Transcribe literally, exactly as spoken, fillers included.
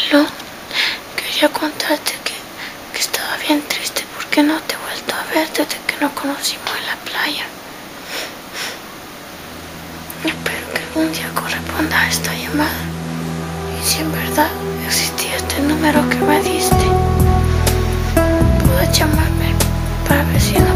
Luz, quería contarte que, que estaba bien triste porque no te he vuelto a ver desde que nos conocimos en la playa. Espero que algún día corresponda a esta llamada. Y si en verdad existía este número que me diste, puedas llamarme para ver si no